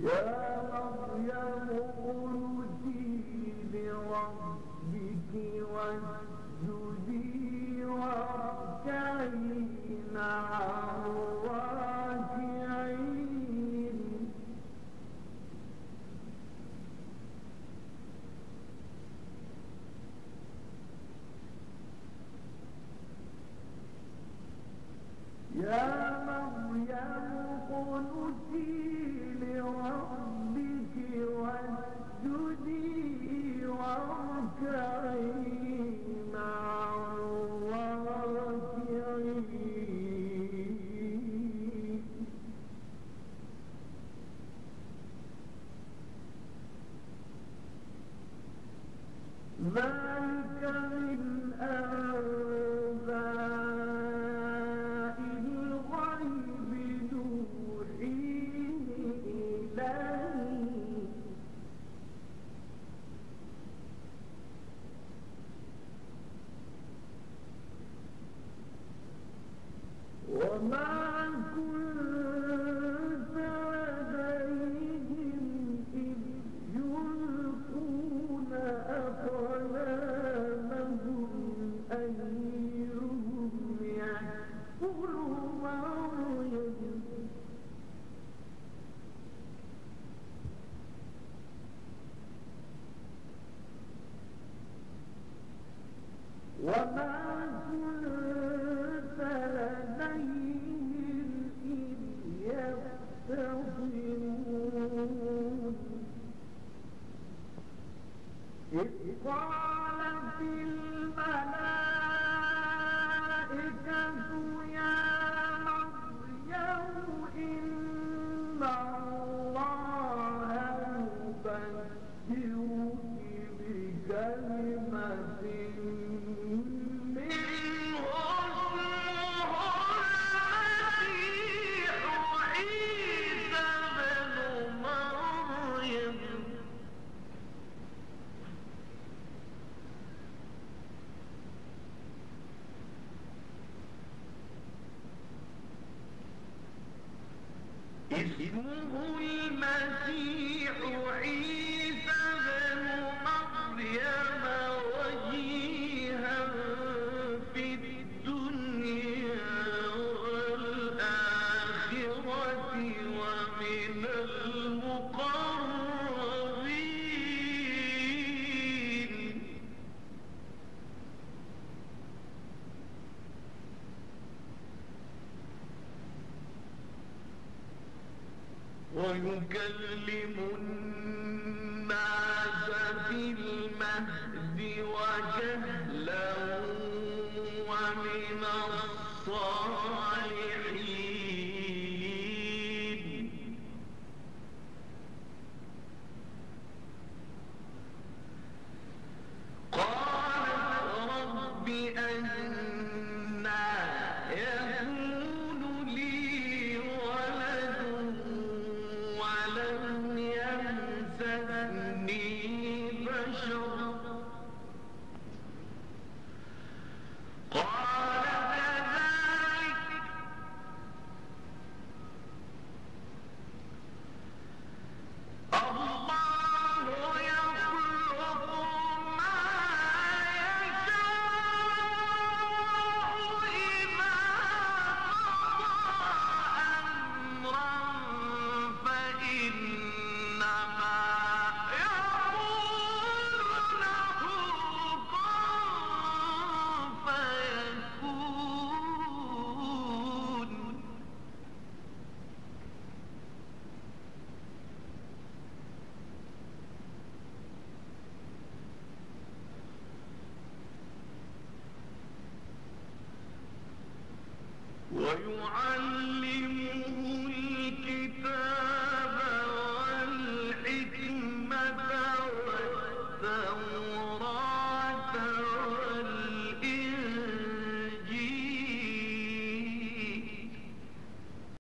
اقنتي لربك واسجدي واركعي مع الراكعين يا مريم اقنتي لربك واسجدي واركعي مع الراكعين ذلك من أنباء الغيب نوحيه إليك وما كنت لديهم إذ يلقون أقلامهم أيهم يكفل مريم وما كنت لديهم إذ يختصمون إذ قالت الملائكة يا مريم إن الله يبشرك بكلمة منه اسمه المسيح عيسى بن مريم اسمه المسيح عيسى بن مريم وجيها في الدنيا والآخرة ومن المقربين ويكلم الناس في المهد وكهلا ومن الصالحين قالت رب أنى يكون لي ولد ولم يمسسني بشر قال كذلك الله يخلق ما يشاء إذا قضى أمرا فإنما يقول له كن فيكون ويعلم